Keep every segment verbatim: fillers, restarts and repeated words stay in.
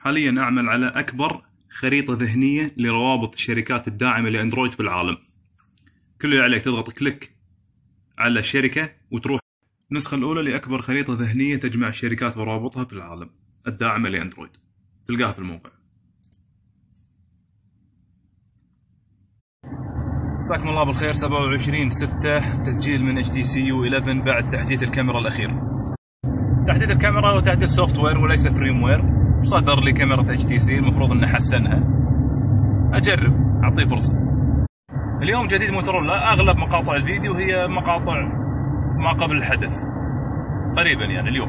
حاليا أعمل على أكبر خريطة ذهنية لروابط الشركات الداعمة لأندرويد في العالم. كل اللي عليك تضغط كليك على الشركة وتروح النسخة الأولى لأكبر خريطة ذهنية تجمع الشركات وروابطها في العالم الداعمة لأندرويد. تلقاها في الموقع. مساكم الله بالخير. سبعة وعشرين ستة تسجيل من اتش تي سي يو إحدى عشر بعد تحديث الكاميرا الأخير. تحديث الكاميرا هو تحديث سوفت وير وليس فريم وير. صدر لي كاميرا اتش تي سي، المفروض اني احسنها. اجرب، اعطيه فرصه. اليوم جديد موتورولا، اغلب مقاطع الفيديو هي مقاطع ما قبل الحدث قريبا، يعني اليوم.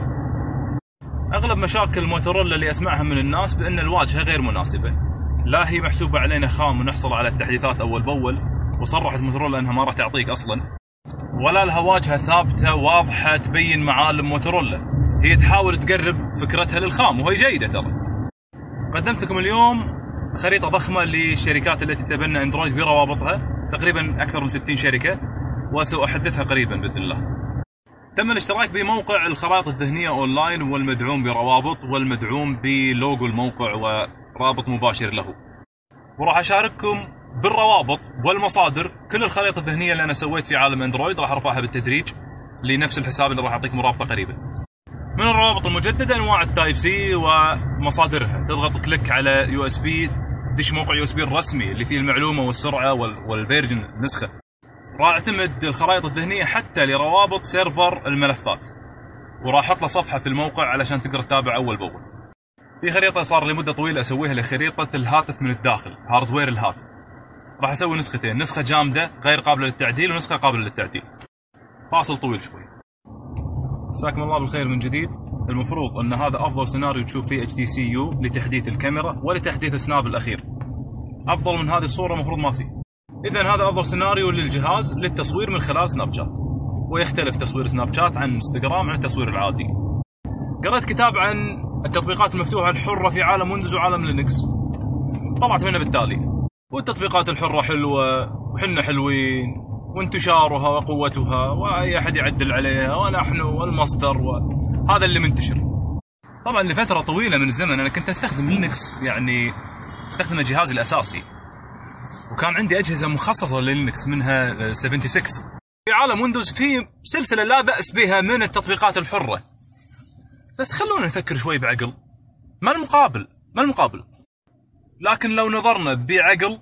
اغلب مشاكل موتورولا اللي اسمعها من الناس بان الواجهه غير مناسبه، لا هي محسوبه علينا خام ونحصل على التحديثات اول باول، وصرحت موتورولا انها ما راح تعطيك اصلا، ولا لها واجهه ثابته واضحه تبين معالم موتورولا. هي تحاول تقرب فكرتها للخام وهي جيدة ترى. قدمت لكم اليوم خريطة ضخمة للشركات التي تتبنى اندرويد بروابطها، تقريبا أكثر من ستين شركة، وسأحدثها قريبا بإذن الله. تم الاشتراك بموقع الخرائط الذهنية أونلاين، والمدعوم بروابط، والمدعوم بلوجو الموقع ورابط مباشر له. وراح أشارككم بالروابط والمصادر. كل الخرائط الذهنية اللي أنا سويت في عالم اندرويد راح أرفعها بالتدريج لنفس الحساب اللي راح أعطيكم رابطه قريبا. من الروابط المجددة أنواع التايب سي ومصادرها. تضغط كليك على يو اس بي، دش موقع يو اس بي الرسمي اللي فيه المعلومة والسرعة والفيرجن النسخة. راح اعتمد الخرائط الذهنية حتى لروابط سيرفر الملفات، وراح احط له صفحة في الموقع علشان تقدر تتابع أول بأول. في خريطة صار لي مدة طويلة أسويها لخريطة الهاتف من الداخل، هاردوير الهاتف. راح أسوي نسختين، نسخة جامدة غير قابلة للتعديل، ونسخة قابلة للتعديل. فاصل طويل شوي. مساكم الله بالخير من جديد. المفروض ان هذا افضل سيناريو تشوف فيه اتش تي سي يو لتحديث الكاميرا ولتحديث سناب الاخير. افضل من هذه الصوره المفروض ما في. اذا هذا افضل سيناريو للجهاز للتصوير من خلال سناب شات، ويختلف تصوير سناب شات عن انستغرام عن التصوير العادي. قرأت كتاب عن التطبيقات المفتوحه الحره في عالم ويندوز وعالم لينكس، طلعت منه بالتالي. والتطبيقات الحره حلوه وحنا حلوين، وانتشارها وقوتها، واي احد يعدل عليها، ونحن والمصدر، وهذا اللي منتشر. طبعا لفتره طويله من الزمن انا كنت استخدم لينكس، يعني استخدم جهازي الاساسي، وكان عندي اجهزه مخصصه للينكس منها ستة وسبعين. في عالم ويندوز في سلسله لا باس بها من التطبيقات الحره، بس خلونا نفكر شوي بعقل. ما المقابل؟ ما المقابل؟ لكن لو نظرنا بعقل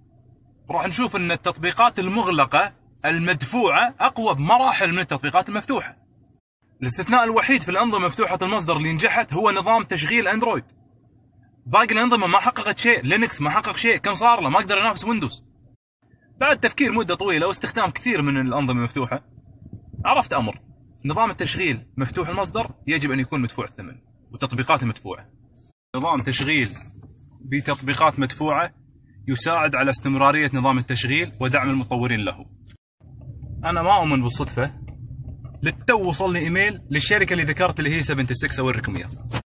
راح نشوف ان التطبيقات المغلقه المدفوعه اقوى بمراحل من التطبيقات المفتوحه. الاستثناء الوحيد في الانظمه مفتوحه المصدر اللي نجحت هو نظام تشغيل اندرويد. باقي الانظمه ما حققت شيء، لينكس ما حقق شيء، كم صار له؟ ما قدر ينافس ويندوز. بعد تفكير مده طويله واستخدام كثير من الانظمه المفتوحه، عرفت امر: نظام التشغيل مفتوح المصدر يجب ان يكون مدفوع الثمن، والتطبيقات مدفوعه. نظام تشغيل بتطبيقات مدفوعه يساعد على استمرارية نظام التشغيل ودعم المطورين له. أنا ما أؤمن بالصدفة، للتو وصلني إيميل للشركة اللي ذكرت اللي هي ستة وسبعين، أوريكم إياها.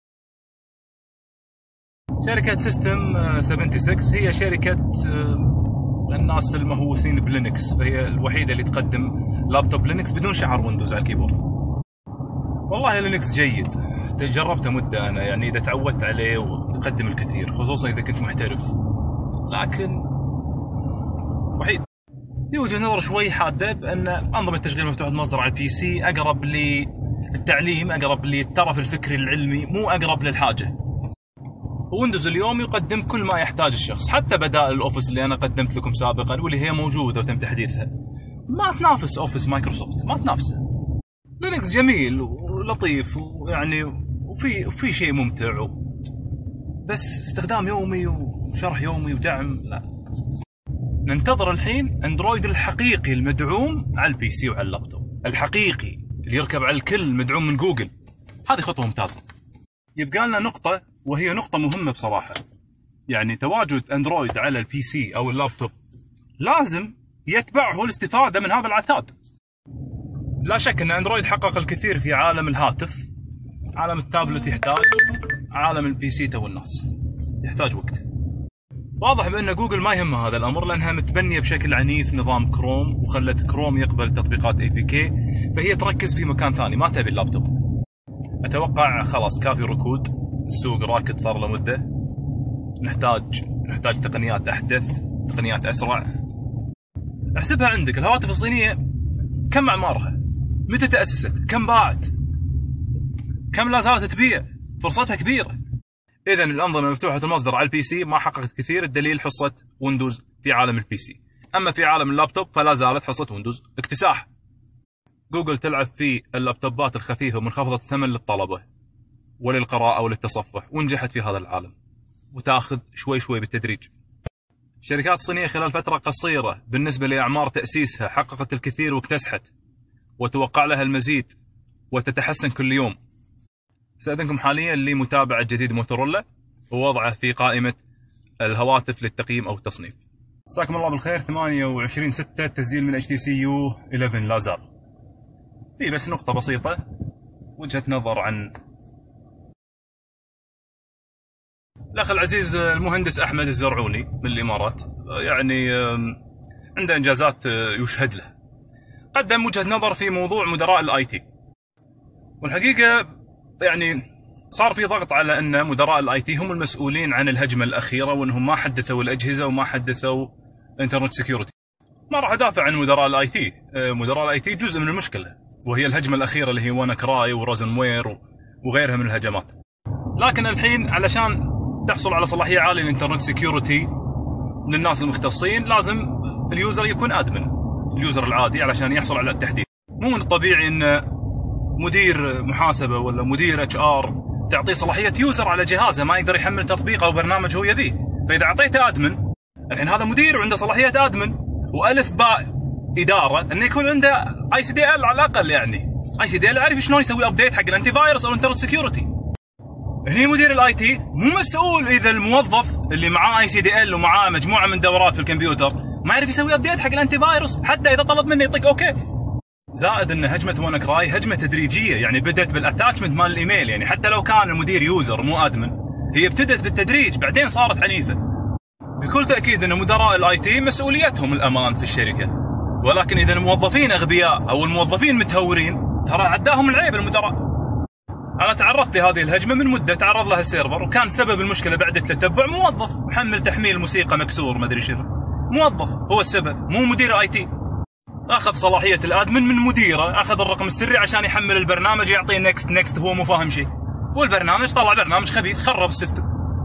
شركة سيستم ستة وسبعين هي شركة الناس المهووسين بلينكس، فهي الوحيدة اللي تقدم لابتوب لينكس بدون شعار ويندوز على الكيبورد. والله لينكس جيد، جربته مدة أنا، يعني إذا تعودت عليه ويقدم الكثير، خصوصا إذا كنت محترف. لكن وحيد في وجهة نظر شوي حادة بأن أنظمة تشغيل مفتوحة المصدر على البي سي أقرب للتعليم، أقرب للترف الفكري العلمي، مو أقرب للحاجة. ويندوز اليوم يقدم كل ما يحتاج الشخص، حتى بدائل الأوفيس اللي أنا قدمت لكم سابقا واللي هي موجودة وتم تحديثها، ما تنافس أوفيس مايكروسوفت، ما تنافسه. لينكس جميل ولطيف، ويعني وفي في شيء ممتع، بس استخدام يومي وشرح يومي ودعم لا. ننتظر الحين اندرويد الحقيقي المدعوم على البي سي وعلى اللابتوب، الحقيقي اللي يركب على الكل، مدعوم من جوجل. هذه خطوة ممتازة. يبقى لنا نقطة، وهي نقطة مهمة بصراحة، يعني تواجد اندرويد على البي سي او اللابتوب لازم يتبعه الاستفادة من هذا العتاد. لا شك ان اندرويد حقق الكثير في عالم الهاتف، عالم التابلت يحتاج، عالم البي سي تو الناس يحتاج وقت. واضح بأن جوجل ما يهمها هذا الأمر، لأنها متبنية بشكل عنيف نظام كروم، وخلت كروم يقبل تطبيقات اي بي كي، فهي تركز في مكان ثاني، ما تبي اللابتوب. أتوقع خلاص كافي ركود، السوق راكد صار له مده، نحتاج نحتاج تقنيات احدث، تقنيات اسرع. احسبها عندك، الهواتف الصينيه كم اعمارها؟ متى تاسست؟ كم باعت؟ كم لا زالت تبيع؟ فرصتها كبيره. اذا الانظمه مفتوحه المصدر على البي سي ما حققت كثير، الدليل حصه ويندوز في عالم البي سي. اما في عالم اللابتوب فلا زالت حصه ويندوز اكتساح. جوجل تلعب في اللابتوبات الخفيفه ومنخفضه الثمن للطلبه وللقراءه وللتصفح، ونجحت في هذا العالم، وتاخذ شوي شوي بالتدريج. الشركات الصينيه خلال فتره قصيره بالنسبه لاعمار تاسيسها حققت الكثير واكتسحت، وتوقع لها المزيد وتتحسن كل يوم. استاذنكم حاليا لمتابعه جديد موتورولا ووضعه في قائمه الهواتف للتقييم او التصنيف. مساكم الله بالخير. ثمانية وعشرين ستة تسجيل من اتش تي سي يو إحدى عشر لا زال. في بس نقطه بسيطه، وجهه نظر عن الاخ العزيز المهندس احمد الزرعوني من الامارات، يعني عنده انجازات يشهد له. قدم وجهه نظر في موضوع مدراء الاي تي، والحقيقه يعني صار في ضغط على ان مدراء الاي تي هم المسؤولين عن الهجمه الاخيره، وانهم ما حدثوا الاجهزه وما حدثوا انترنت سكيورتي. ما راح ادافع عن مدراء الاي تي، مدراء الاي تي جزء من المشكله، وهي الهجمه الاخيره اللي هي وانا كراي وروزن وير وغيرها من الهجمات. لكن الحين علشان تحصل على صلاحيه عاليه للانترنت سكيورتي من الناس المختصين لازم اليوزر يكون ادمن، اليوزر العادي علشان يحصل على التحديث. مو من الطبيعي ان مدير محاسبه ولا مدير اتش ار تعطيه صلاحيه يوزر على جهازه ما يقدر يحمل تطبيق او برنامج هو يبيه. فاذا اعطيته ادمن، الحين هذا مدير وعنده صلاحيه ادمن، والف باء اداره انه يكون عنده اي سي دي ال على الاقل، يعني اي سي دي ال يعرف شلون يسوي ابديت حق الانتي فايروس او الانترنت سكيورتي. هني مدير الاي تي مو مسؤول اذا الموظف اللي معاه اي سي دي ال ومعاه مجموعه من دورات في الكمبيوتر ما يعرف يسوي ابديت حق الانتي فايروس، حتى اذا طلب منه يعطيك اوكي. زائد ان هجمه وانا كراي هجمه تدريجيه، يعني بدات بالاتاتشمنت مال الايميل، يعني حتى لو كان المدير يوزر مو ادمن هي ابتدت بالتدريج بعدين صارت عنيفه. بكل تاكيد ان مدراء الاي تي مسؤوليتهم الامان في الشركه، ولكن اذا الموظفين اغبياء او الموظفين متهورين ترى عداهم العيب المدراء. انا تعرضت لهذه الهجمه من مده، تعرض لها السيرفر، وكان سبب المشكله بعد التتبع موظف محمل تحميل موسيقى مكسور ما ادري شنو، موظف هو السبب مو مدير اي تي. اخذ صلاحيه الادمن من مديره، اخذ الرقم السري عشان يحمل البرنامج، يعطيه نكست نكست وهو مو فاهم شيء، والبرنامج طلع برنامج خبيث خرب السيستم.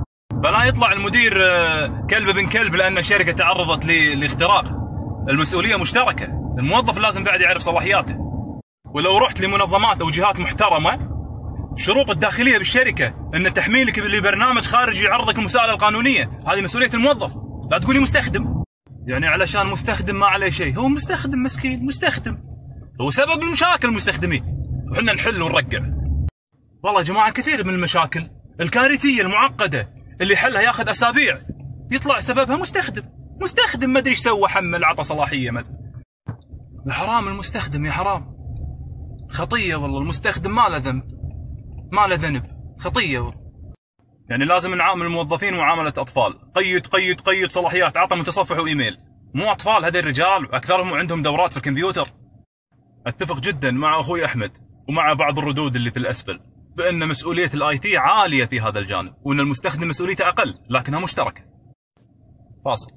فلا يطلع المدير كلب بن كلب لان الشركه تعرضت لاختراق. المسؤوليه مشتركه، الموظف لازم بعد يعرف صلاحياته. ولو رحت لمنظمات او جهات محترمه، الشروط الداخليه بالشركه ان تحميلك لبرنامج خارجي يعرضك المساءله القانونيه، هذه مسؤوليه الموظف، لا تقولي مستخدم. يعني علشان مستخدم ما عليه شيء، هو مستخدم مسكين، مستخدم هو سبب المشاكل المستخدمين، وحنا نحل ونرقع. والله يا جماعه كثير من المشاكل الكارثيه المعقده اللي حلها ياخذ اسابيع يطلع سببها مستخدم، مستخدم ما ادري ايش سوى، حمل عطى صلاحيه مد. يا حرام المستخدم، يا حرام خطيه والله، المستخدم ما له ذنب، ما له ذنب، خطيه والله. يعني لازم نعامل الموظفين معامله اطفال، قيد قيد قيد صلاحيات، عطى متصفح وايميل، مو اطفال هذول الرجال، اكثرهم عندهم دورات في الكمبيوتر. اتفق جدا مع اخوي احمد ومع بعض الردود اللي في الاسفل بان مسؤوليه الاي تي عاليه في هذا الجانب، وان المستخدم مسؤوليته اقل لكنها مشتركه. فاصل.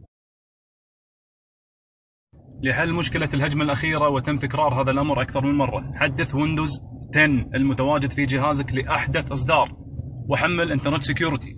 لحل مشكله الهجمه الاخيره وتم تكرار هذا الامر اكثر من مره، حدث ويندوز عشرة المتواجد في جهازك لاحدث اصدار، وحمل انترنت سكيورتي.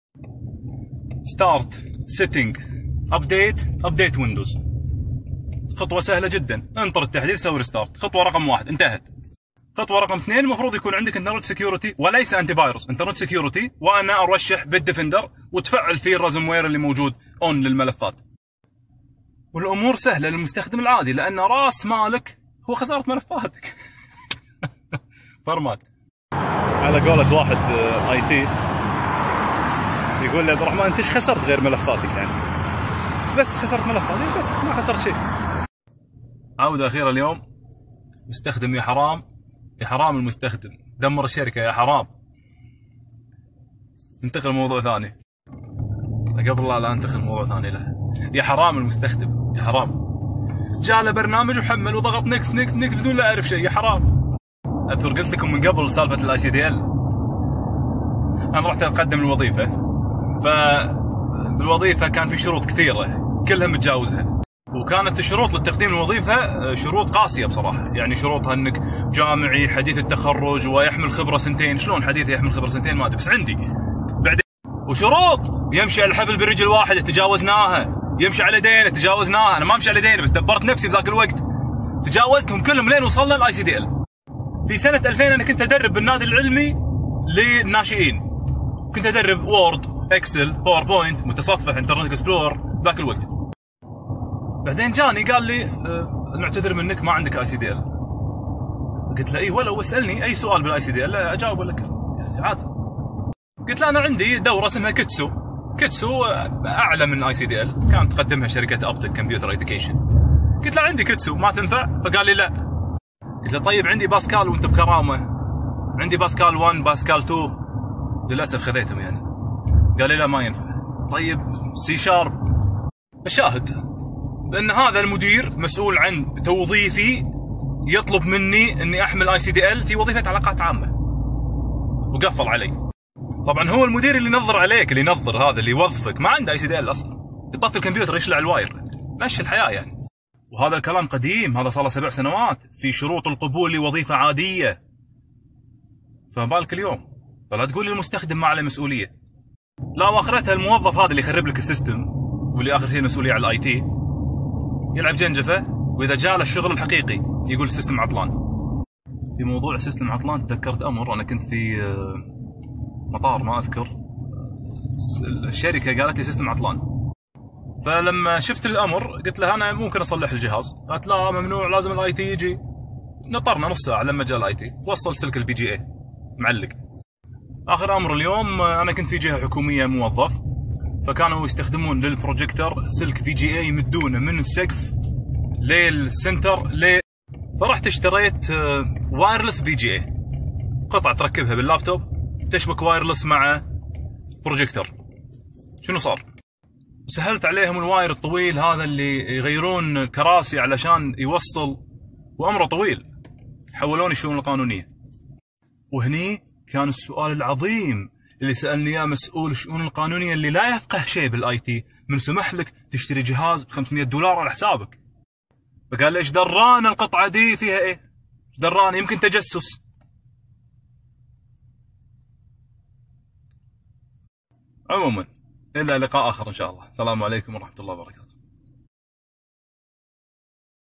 ستارت سيتنج ابديت ابديت ويندوز، خطوه سهله جدا، انطر التحديث سوي ريستارت. خطوه رقم واحد انتهت. خطوه رقم اثنين المفروض يكون عندك انترنت سكيورتي وليس انتي فايروس، انترنت سكيورتي، وانا ارشح بالديفندر وتفعل فيه الرازم وير اللي موجود اون للملفات. والامور سهله للمستخدم العادي، لان راس مالك هو خساره ملفاتك. فرمات. على قولة واحد اي تي يقول لي عبد الرحمن انت ايش خسرت غير ملفاتك؟ يعني بس خسرت ملفاتي، بس ما خسرت شيء. عودة أخيرة اليوم، مستخدم يا حرام، يا حرام المستخدم، دمر الشركة يا حرام. ننتقل لموضوع ثاني. قبل لا لا انتقل لموضوع ثاني له. يا حرام المستخدم، يا حرام. جاء له برنامج وحمل وضغط نكست نكست نكست بدون لا يعرف شيء، يا حرام. اذكر قلت لكم من قبل سالفة الاي سي دي ال. انا رحت اقدم الوظيفه، فبالوظيفه كان في شروط كثيره كلها متجاوزها، وكانت الشروط للتقديم الوظيفه شروط قاسيه بصراحه. يعني شروطها انك جامعي حديث التخرج ويحمل خبره سنتين. شلون حديث يحمل خبره سنتين؟ ما ادري، بس عندي. بعدين وشروط يمشي على الحبل برجل واحده، تجاوزناها. يمشي على دينه، تجاوزناها. انا ما امشي على دينه، بس دبرت نفسي بذاك الوقت، تجاوزتهم كلهم لين وصلنا الاي سي دي ال. في سنه ألفين انا كنت ادرب بالنادي العلمي للناشئين، كنت ادرب وورد، اكسل، باوربوينت، متصفح، انترنت اكسبلور ذاك الوقت. بعدين جاني قال لي أه نعتذر منك ما عندك اي سي دي ال. قلت له اي ولو اسالني اي سؤال بالاي سي دي ال اجاوب لك عادي. قلت له انا عندي دوره اسمها كيتسو. كيتسو اعلى من اي سي دي ال، كانت تقدمها شركه ابتك كمبيوتر اديوكيشن. قلت له عندي كيتسو ما تنفع؟ فقال لي لا. قلت له طيب عندي باسكال وانت بكرامه، عندي باسكال واحد باسكال اثنين، للاسف خذيتهم يعني. قال لي لا ما ينفع. طيب سي شارب. الشاهد لان هذا المدير مسؤول عن توظيفي، يطلب مني اني احمل اي سي دي ال في وظيفه علاقات عامه، وقفل علي. طبعا هو المدير اللي ينظر عليك، اللي ينظر هذا اللي يوظفك ما عنده اي سي دي ال اصلا، يطفي الكمبيوتر يشلع الواير، مشي الحياه يعني. وهذا الكلام قديم، هذا صار له سبع سنوات في شروط القبول لوظيفه عاديه، فما بالك اليوم؟ فلا تقول لي المستخدم ما عليه مسؤوليه. لا، واخرتها الموظف هذا اللي يخرب لك السيستم واللي اخر شيء المسؤوليه على الاي تي يلعب جنجفه، واذا جاء له الشغل الحقيقي يقول السيستم عطلان. في موضوع السيستم عطلان تذكرت امر، انا كنت في مطار ما اذكر، الشركه قالت لي سيستم عطلان. فلما شفت الامر قلت له انا ممكن اصلح الجهاز. قالت لا ممنوع، لازم الاي تي يجي. نطرنا نص ساعه لما جاء الاي تي، وصل سلك البي جي اي معلق. اخر امر اليوم، انا كنت في جهه حكوميه موظف، فكانوا يستخدمون للبروجيكتور سلك في جي اي يمدونه من السقف للسنتر ل فرحت اشتريت وايرلس في جي اي، قطعه تركبها باللابتوب تشبك وايرلس مع بروجيكتور. شنو صار؟ سهلت عليهم الواير الطويل هذا اللي يغيرون كراسي علشان يوصل، وامره طويل، حولوني الشؤون القانونيه. وهني كان السؤال العظيم اللي سالني اياه مسؤول الشؤون القانونيه اللي لا يفقه شيء بالاي تي، من سمح لك تشتري جهاز ب خمسمئة دولار على حسابك؟ فقال لي ايش دران القطعه دي فيها ايه؟ ايش دران؟ يمكن تجسس. عموما الى لقاء اخر ان شاء الله. السلام عليكم ورحمه الله وبركاته.